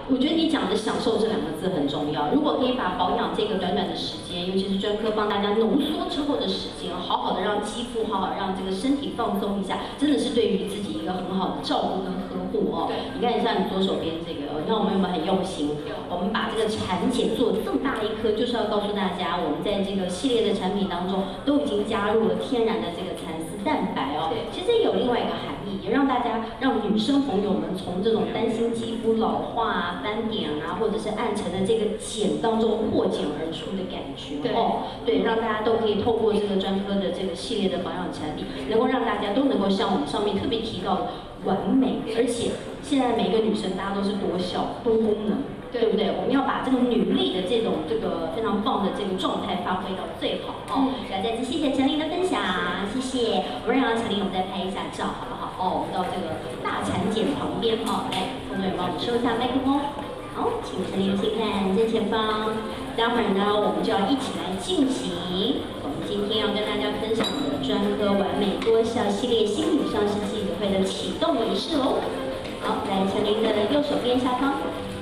我觉得你讲的享受这2个字很重要。如果可以把保养这个短短的时间，尤其是专科帮大家浓缩之后的时间，好好的让肌肤，好好让这个身体放松一下，真的是对于自己一个很好的照顾跟呵护哦。对，你看一下你左手边这个，你看我们有没有很用心？我们把这个产检做这么大一颗，就是要告诉大家，我们在这个系列的产品当中都已经加入了天然的这个蚕丝蛋白哦。其实有另外一个含义，也让大家让女生朋友们从这种担心肌肤老化啊、斑点啊，或者是暗沉的这个茧当中破茧而出的感觉哦。对，让大家都可以透过这个专科的这个系列的保养产品，能够让大家都能够像我们上面特别提到的完美，而且现在每个女生大家都是多效多功能。对不对？我们要把这个女力的这个非常棒的这个状态发挥到最好哦。要再次谢谢陈琳的分享，谢谢。我们让陈琳我们再拍一下照，好不好？哦，我们到这个大产检旁边哦，来，工作人员帮我们收一下麦克风。好，请陈琳请看正前方。待会儿呢，我们就要一起来进行我们今天要跟大家分享的专科完美多效系列新品上市记者会的启动仪式喽。好，来陈琳的右手边下方。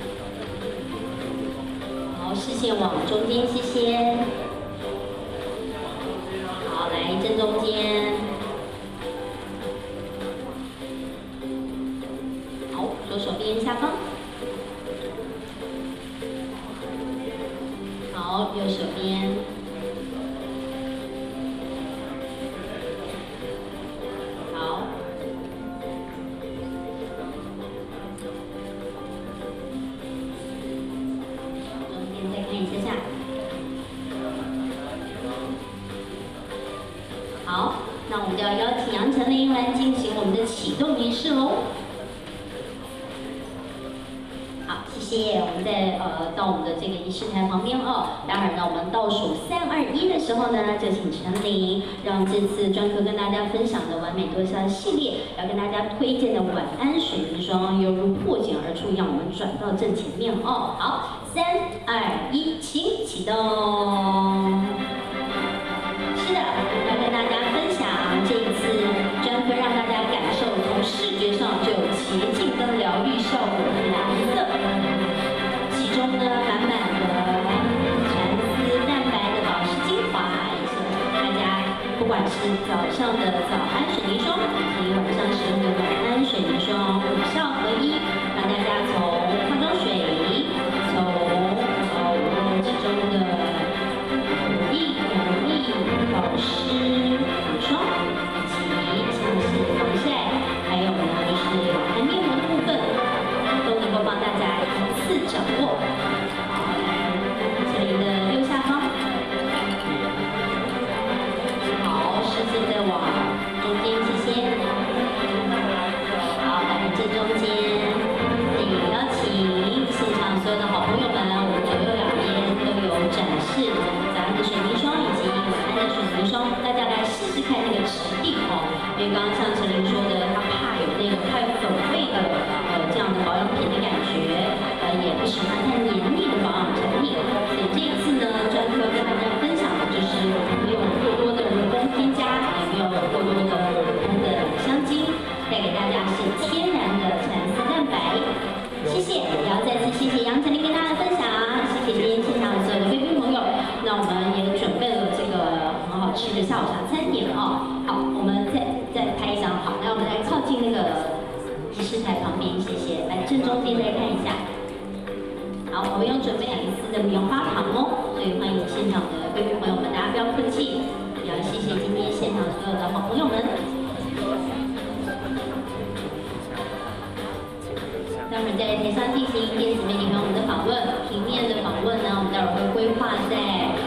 视线往中间，谢谢。好，来正中间。好，左手边下方。好，右手边。好。再看一下。好，那我们就要邀请杨丞琳来进行我们的启动仪式喽。好，谢谢。我们再到我们的这个仪式台旁边哦。待会儿呢，我们倒数3、2、1的时候呢，就请丞琳让这次专科跟大家分享的完美多效系列，要跟大家推荐的晚安水凝霜，犹如破茧而出一样，我们转到正前面哦。好，3、2、1，请启动。是的，要跟大家分享这一次专科让大家感受从视觉上就有洁净跟疗愈效果的蓝色，其中呢满满的蚕丝蛋白的保湿精华，也是大家不管是早上的早安水凝霜，以及晚上使用的晚安水凝霜，5效合一，让大家从化妆水，从其中的乳液、保湿、乳霜，以及像是防晒，还有呢就是晚安面膜的部分，都能够帮大家一次掌握。好，来这里的右下方。好，视线再往中间，谢谢。好，来正中间，也邀请现场所有的好朋友们，我们左右两边都有展示早安的水凝霜以及晚安的水凝霜，大家来试试看那个质地哦。因为刚刚像陈琳说的，她怕有那个太粉味的这样的保养品的感觉，也不喜欢太黏腻的保养产品，所以这一次呢，专科跟大家分享的就是我们没有过多的人工添加，也没有过多的人工的香精，带给大家是天然的蚕丝蛋白。谢谢，也要再次谢谢杨丞琳跟大家的分享，谢谢今天现场所有的贵宾朋友。那我们也准备了这个很好吃的下午茶餐点哦。好，我们再拍一张，好，那我们来靠近那个仪式台旁边，谢谢。来正中间再看一下。好，我们要准备一丝的棉花糖哦，所以欢迎现场的贵宾朋友们，大家不要客气，也要谢谢今天现场所有的好朋友们。待会儿在台上进行电子媒体朋友们的访问，平面的访问呢，我们待会儿会规划在